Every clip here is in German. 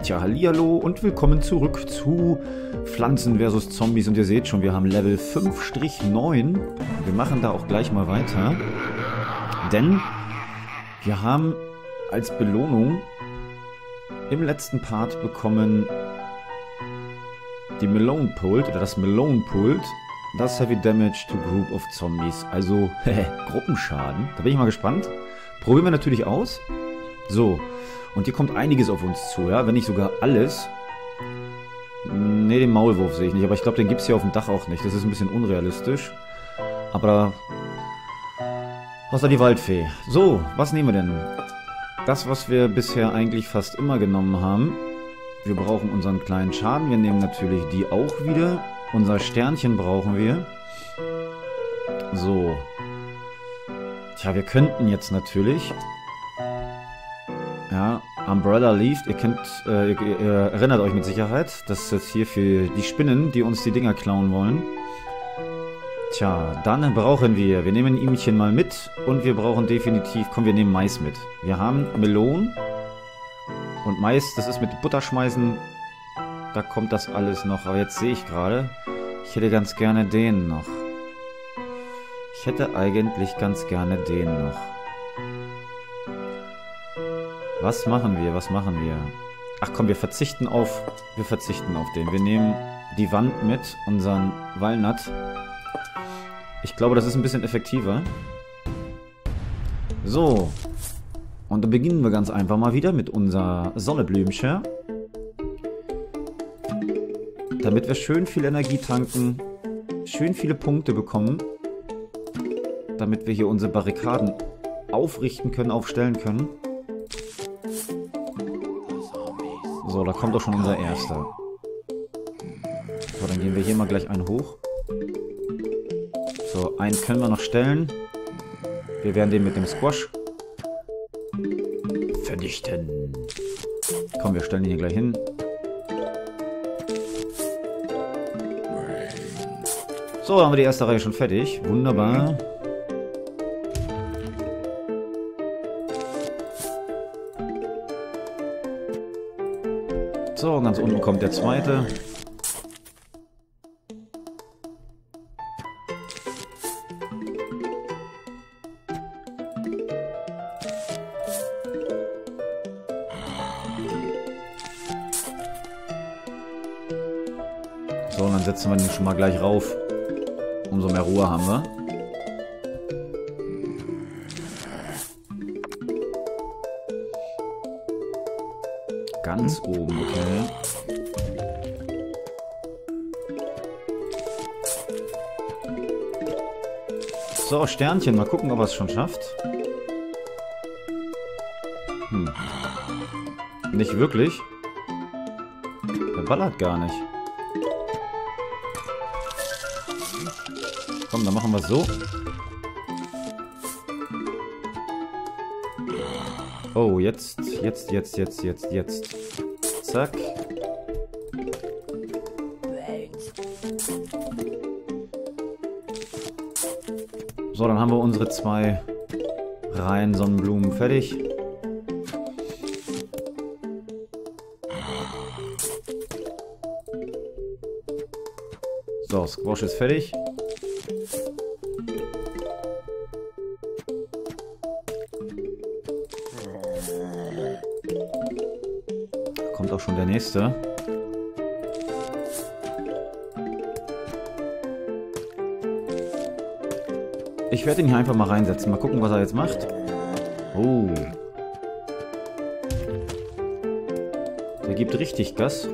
Tja, hallihallo und willkommen zurück zu Pflanzen vs. Zombies. Und ihr seht schon, wir haben Level 5-9. Wir machen da auch gleich mal weiter. Denn wir haben als Belohnung im letzten Part bekommen die Malone Pult oder das Malone Pult. Das Heavy Damage to Group of Zombies. Also, Gruppenschaden. Da bin ich mal gespannt. Probieren wir natürlich aus. So. Und hier kommt einiges auf uns zu, ja, wenn nicht sogar alles. Ne, den Maulwurf sehe ich nicht, aber ich glaube, den gibt es hier auf dem Dach auch nicht. Das ist ein bisschen unrealistisch. Aber außer die Waldfee. So, was nehmen wir denn? Das, was wir bisher eigentlich fast immer genommen haben. Wir brauchen unseren kleinen Schaden. Wir nehmen natürlich die auch wieder. Unser Sternchen brauchen wir. So. Tja, wir könnten jetzt natürlich... Ja, Umbrella Leaf, ihr erinnert euch mit Sicherheit, das ist jetzt hier für die Spinnen, die uns die Dinger klauen wollen. Tja, dann brauchen wir nehmen ihmchen mal mit und wir brauchen definitiv, komm, wir nehmen Mais mit. Wir haben Melonen und Mais, das ist mit Butter schmeißen, da kommt das alles noch, aber jetzt sehe ich gerade, ich hätte ganz gerne den noch. Ich hätte eigentlich ganz gerne den noch. Was machen wir? Was machen wir? Ach komm, wir verzichten auf den. Wir nehmen die Wand mit, unseren Walnut. Ich glaube, das ist ein bisschen effektiver. So. Und dann beginnen wir ganz einfach mal wieder mit unser Sonneblümchen. Damit wir schön viel Energie tanken, schön viele Punkte bekommen. Damit wir hier unsere Barrikaden aufrichten können, aufstellen können. So, da kommt doch schon unser erster. So, dann gehen wir hier mal gleich einen hoch. So, einen können wir noch stellen. Wir werden den mit dem Squash vernichten. Komm, wir stellen ihn hier gleich hin. So, haben wir die erste Reihe schon fertig. Wunderbar. So, ganz unten kommt der zweite. So, und dann setzen wir den schon mal gleich rauf. Umso mehr Ruhe haben wir. Ganz oben, okay. So, Sternchen, mal gucken, ob er es schon schafft. Nicht wirklich. Der ballert gar nicht. Komm, dann machen wir es so. Oh, jetzt. Zack. So, dann haben wir unsere 2 Reihen Sonnenblumen fertig. So, Squash ist fertig. Kommt auch schon der nächste. Ich werde ihn hier einfach mal reinsetzen. Mal gucken, was er jetzt macht. Oh. Der gibt richtig Gas.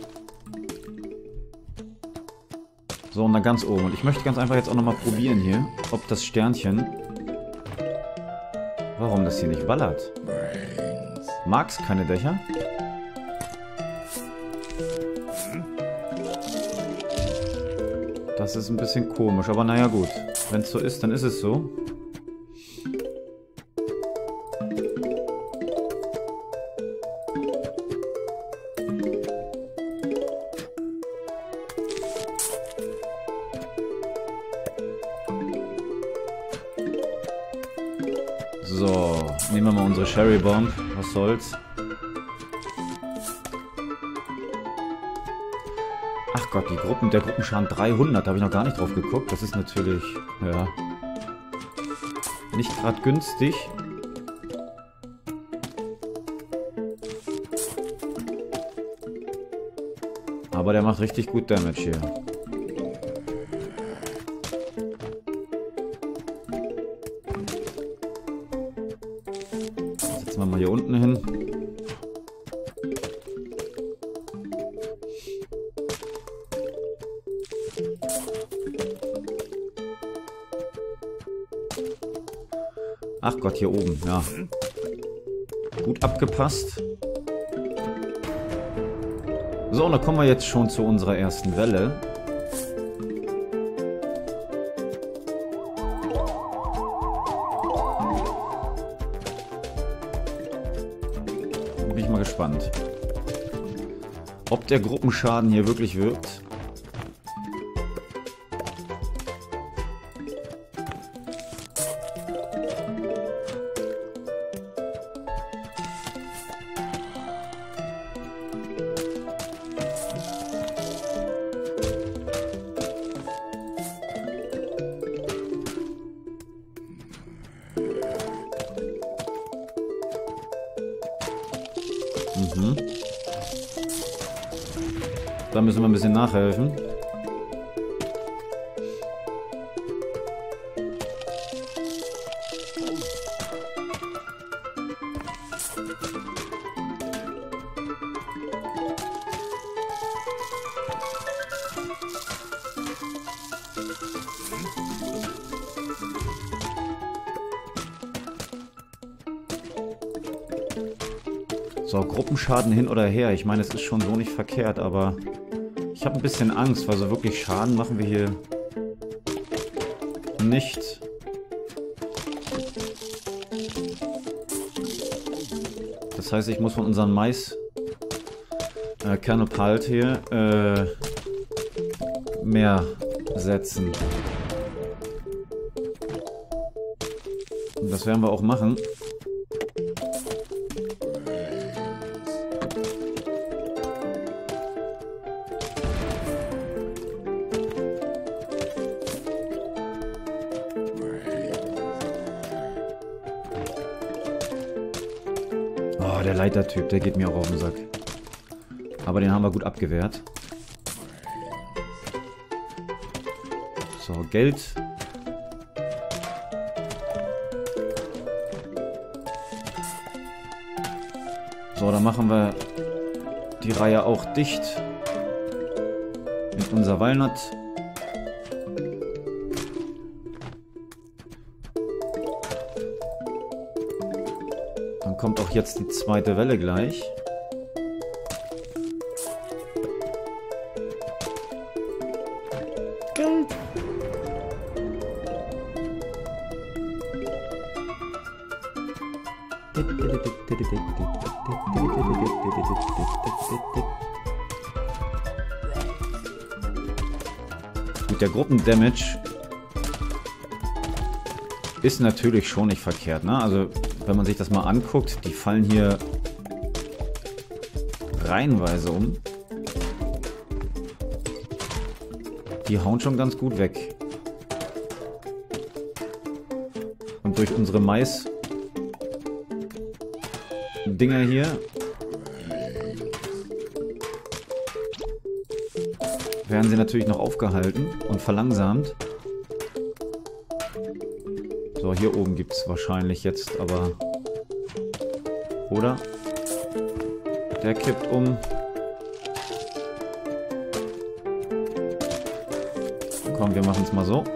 So, und dann ganz oben. Und ich möchte ganz einfach jetzt auch nochmal probieren hier, ob das Sternchen... Warum das hier nicht ballert? Mag's keine Dächer? Das ist ein bisschen komisch, aber naja gut. Wenn es so ist, dann ist es so. So, nehmen wir mal unsere Cherry Bomb. Was soll's? Ach Gott, der Gruppenschaden 300, da habe ich noch gar nicht drauf geguckt. Das ist natürlich, ja, nicht gerade günstig. Aber der macht richtig gut Damage hier. Setzen wir mal hier unten hin. Ach Gott, hier oben, ja. Gut abgepasst. So, und da kommen wir jetzt schon zu unserer ersten Welle. Bin ich mal gespannt, ob der Gruppenschaden hier wirklich wirkt. Da müssen wir ein bisschen nachhelfen. So, Gruppenschaden hin oder her. Ich meine, es ist schon so nicht verkehrt, aber ich habe ein bisschen Angst, weil so wirklich Schaden machen wir hier nicht. Das heißt, ich muss von unserem Mais Kernel Palt hier mehr setzen. Und das werden wir auch machen. Der Leitertyp, der geht mir auch auf den Sack. Aber den haben wir gut abgewehrt. So, Geld. So, dann machen wir die Reihe auch dicht. Mit unser Walnut. Kommt auch jetzt die zweite Welle gleich. Geld. Gut, der Gruppendamage ist natürlich schon nicht verkehrt, ne? Also wenn man sich das mal anguckt, die fallen hier reihenweise um. Die hauen schon ganz gut weg. Und durch unsere Mais-Dinger hier werden sie natürlich noch aufgehalten und verlangsamt. So, hier oben gibt es wahrscheinlich jetzt aber... Oder? Der kippt um. Komm, wir machen es mal so.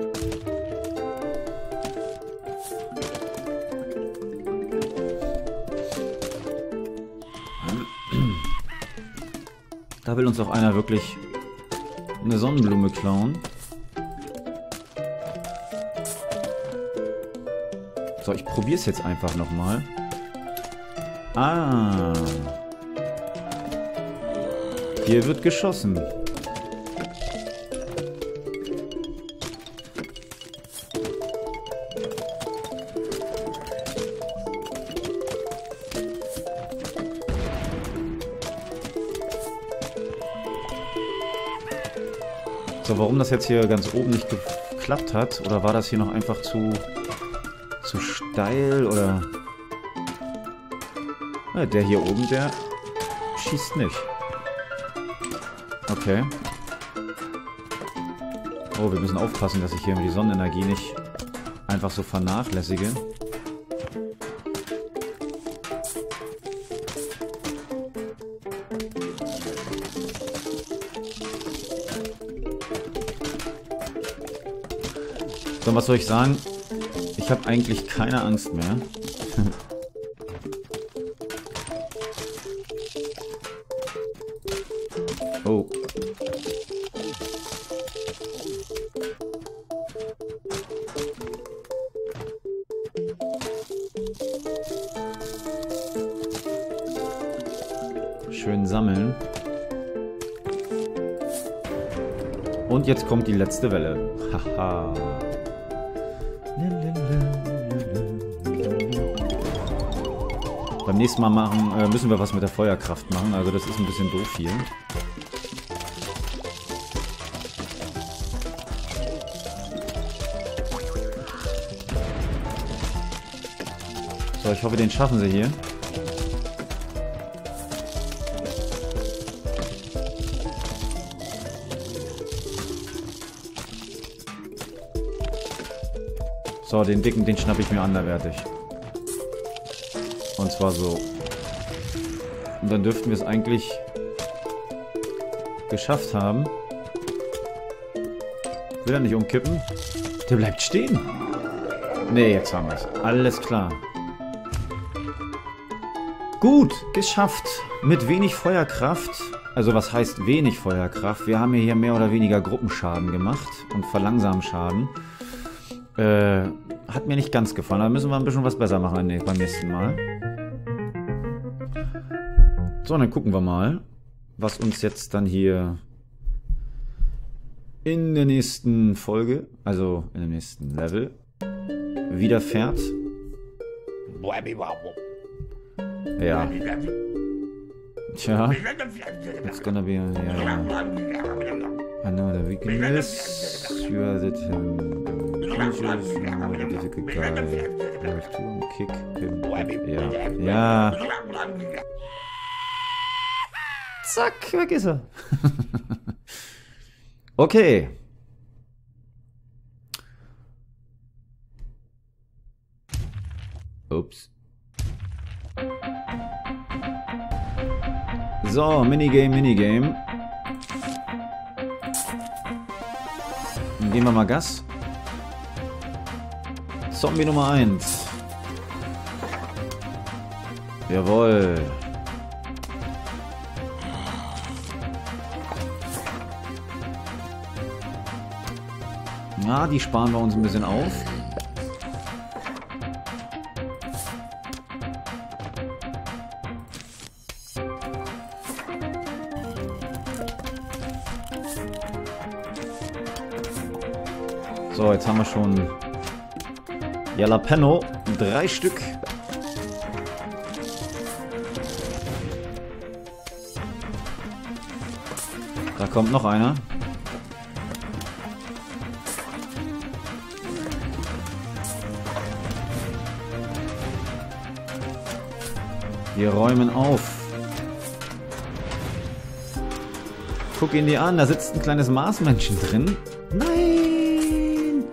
Da will uns auch einer wirklich eine Sonnenblume klauen. So, ich probiere es jetzt einfach nochmal. Ah. Hier wird geschossen. So, warum das jetzt hier ganz oben nicht geklappt hat, oder war das hier noch einfach zu steil, oder... Ja, der hier oben, der schießt nicht. Okay. Oh, wir müssen aufpassen, dass ich hier die Sonnenenergie nicht einfach so vernachlässige. So, was soll ich sagen? Ich habe eigentlich keine Angst mehr. Oh. Schön sammeln. Und jetzt kommt die letzte Welle. Haha. Beim nächsten Mal müssen wir was mit der Feuerkraft machen. Also das ist ein bisschen doof hier. So, ich hoffe, den schaffen sie hier. So, den dicken, den schnappe ich mir anderweitig. Und zwar so. Und dann dürften wir es eigentlich geschafft haben. Will er nicht umkippen? Der bleibt stehen. Nee, jetzt haben wir es. Alles klar. Gut, geschafft. Mit wenig Feuerkraft. Also was heißt wenig Feuerkraft? Wir haben hier mehr oder weniger Gruppenschaden gemacht. Und Verlangsamschaden. Hat mir nicht ganz gefallen. Da müssen wir ein bisschen was besser machen beim nächsten Mal. So, dann gucken wir mal, was uns jetzt dann hier in der nächsten Folge, also in dem nächsten Level, widerfährt. Ja. Tja. It's gonna be another weakness. You are the difficult guy. Kick him. Ja. Ja. Zack, weg ist er. Okay. Ups. So, Minigame. Dann geben wir mal Gas. Zombie Nummer 1. Jawohl. Na, die sparen wir uns ein bisschen auf. So, jetzt haben wir schon Jalapeno. 3 Stück. Da kommt noch einer. Wir räumen auf. Guck ihn dir an, da sitzt ein kleines Marsmännchen drin. Nein!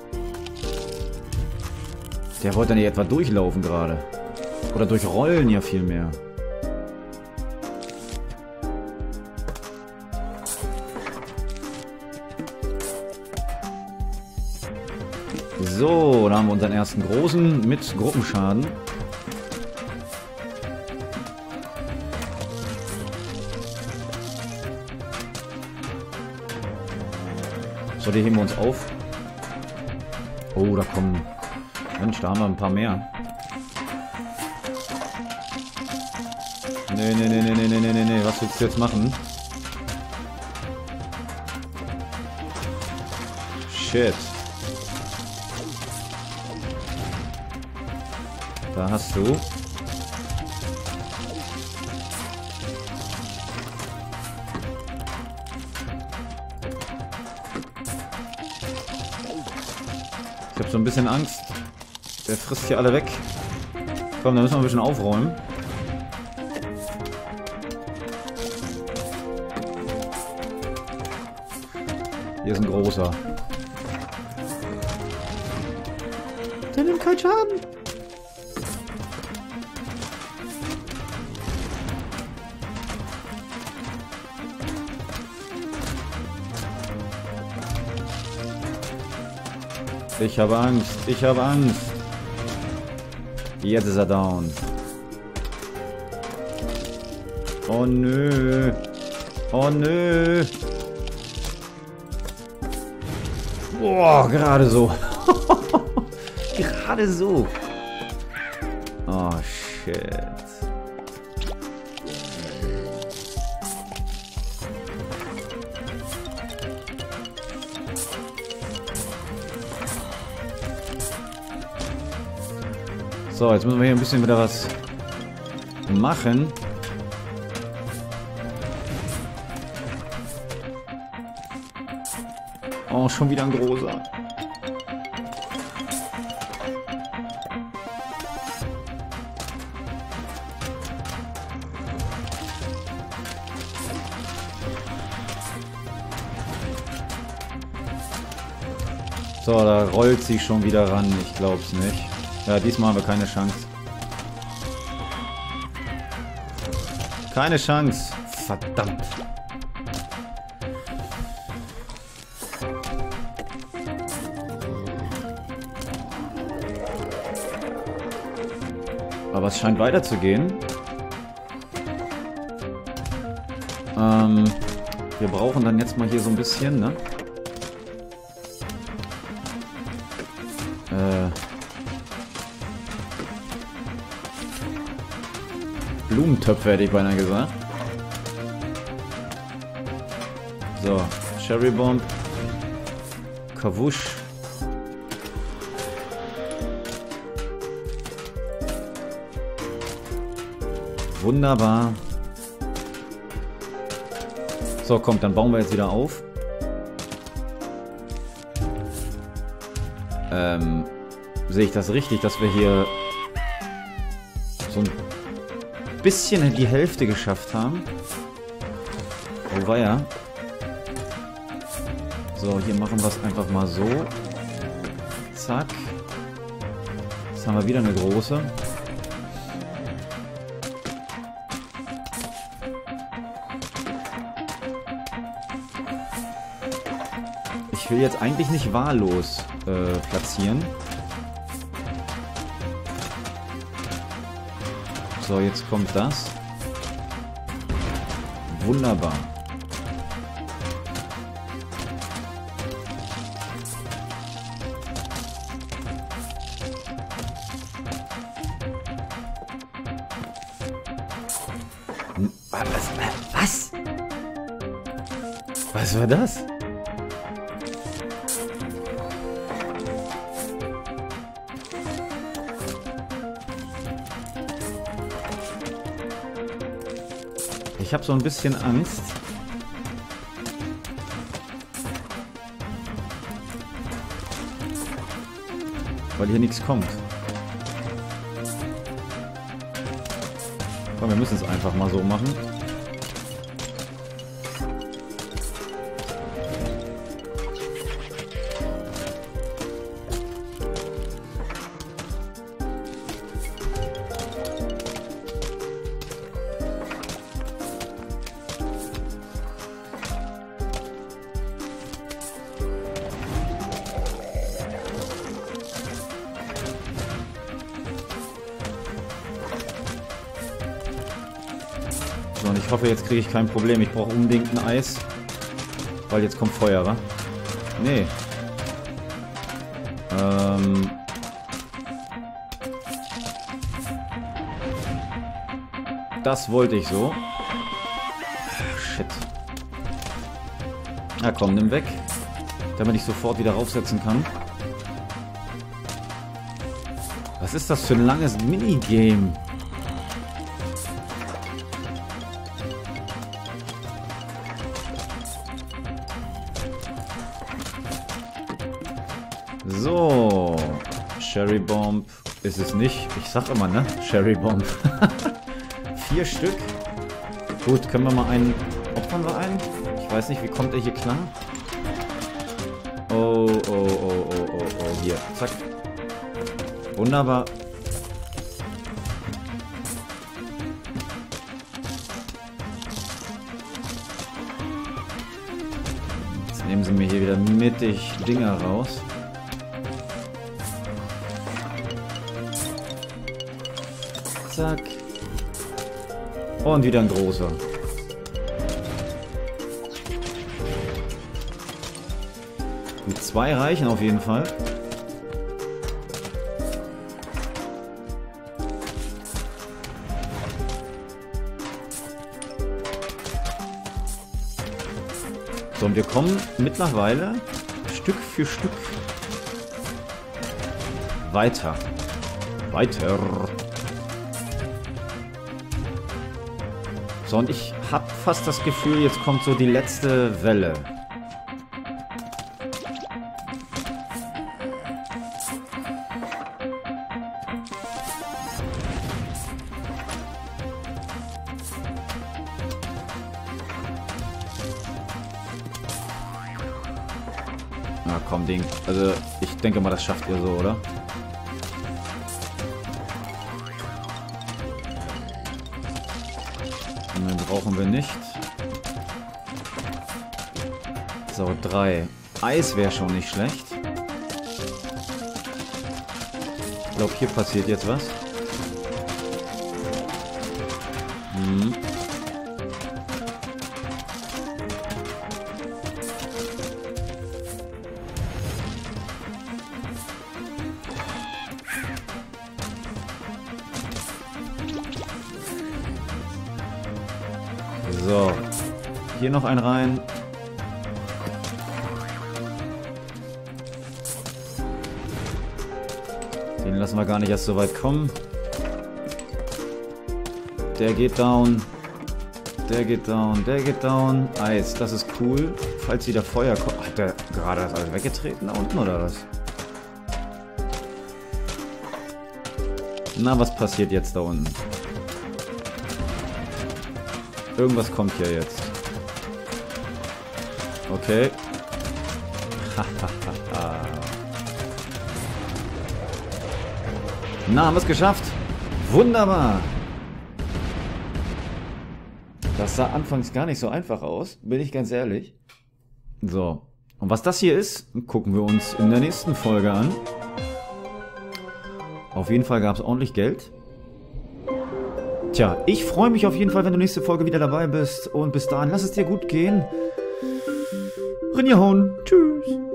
Der wollte nicht etwa durchlaufen gerade. Oder durchrollen ja vielmehr. So, da haben wir unseren ersten großen mit Gruppenschaden. So, die heben wir uns auf. Oh, da kommen... Mensch, da haben wir ein paar mehr. Nee. Was willst du jetzt machen? Shit. Da hast du... habe so ein bisschen Angst. Der frisst hier alle weg. Komm, da müssen wir ein bisschen aufräumen. Hier ist ein großer. Der nimmt keinen Schaden. Ich habe Angst. Ich habe Angst. Jetzt ist er down. Oh nö. Oh nö. Boah, gerade so. Gerade so. Oh, shit. So, jetzt müssen wir hier ein bisschen wieder was machen. Oh, schon wieder ein großer. So, da rollt sie schon wieder ran. Ich glaub's nicht. Ja, diesmal haben wir keine Chance. Keine Chance. Verdammt. Aber es scheint weiterzugehen. Wir brauchen dann jetzt mal hier so ein bisschen, ne? Blumentöpfe hätte ich beinahe gesagt. So, Cherry Bomb. Kawusch. Wunderbar. So, kommt, dann bauen wir jetzt wieder auf. Sehe ich das richtig, dass wir hier so ein bisschen die Hälfte geschafft haben? Oh weia. So, hier machen wir es einfach mal so. Zack. Jetzt haben wir wieder eine große. Ich will jetzt eigentlich nicht wahllos platzieren. So, jetzt kommt das. Wunderbar. Was? Was war das? Ich habe so ein bisschen Angst. Weil hier nichts kommt. Komm, wir müssen es einfach mal so machen. So, und ich hoffe, jetzt kriege ich kein Problem. Ich brauche unbedingt ein Eis. Weil jetzt kommt Feuer, wa? Nee. Das wollte ich so. Shit. Na komm, nimm weg. Damit ich sofort wieder raufsetzen kann. Was ist das für ein langes Minigame? So. Cherry Bomb ist es nicht. Ich sag immer, ne? Cherry Bomb. 4 Stück. Gut, können wir mal einen... Opfern wir einen? Ich weiß nicht, wie kommt er hier klar? Oh, oh, oh, oh, oh, oh. Hier, zack. Wunderbar. Jetzt nehmen sie mir hier wieder mittig Dinger raus. Zack. Und wieder ein großer. Gut, 2 reichen auf jeden Fall. So, und wir kommen mittlerweile Stück für Stück weiter. Weiter. So, und ich habe fast das Gefühl, jetzt kommt so die letzte Welle. Na komm, Ding. Also, ich denke mal, das schafft ihr so, oder? Den brauchen wir nicht. So, 3. Eis wäre schon nicht schlecht. Ich glaube, hier passiert jetzt was. Hm. So, hier noch ein rein. Den lassen wir gar nicht erst so weit kommen. Der geht down. Der geht down. Der geht down. Eis, das ist cool. Falls wieder Feuer kommt. Hat der gerade das alles weggetreten da unten oder was? Na, was passiert jetzt da unten? Irgendwas kommt hier jetzt. Okay. Na, haben wir es geschafft. Wunderbar. Das sah anfangs gar nicht so einfach aus, bin ich ganz ehrlich. So. Und was das hier ist, gucken wir uns in der nächsten Folge an. Auf jeden Fall gab es ordentlich Geld. Tja, ich freue mich auf jeden Fall, wenn du nächste Folge wieder dabei bist. Und bis dahin, lass es dir gut gehen. Rinjahauen. Tschüss.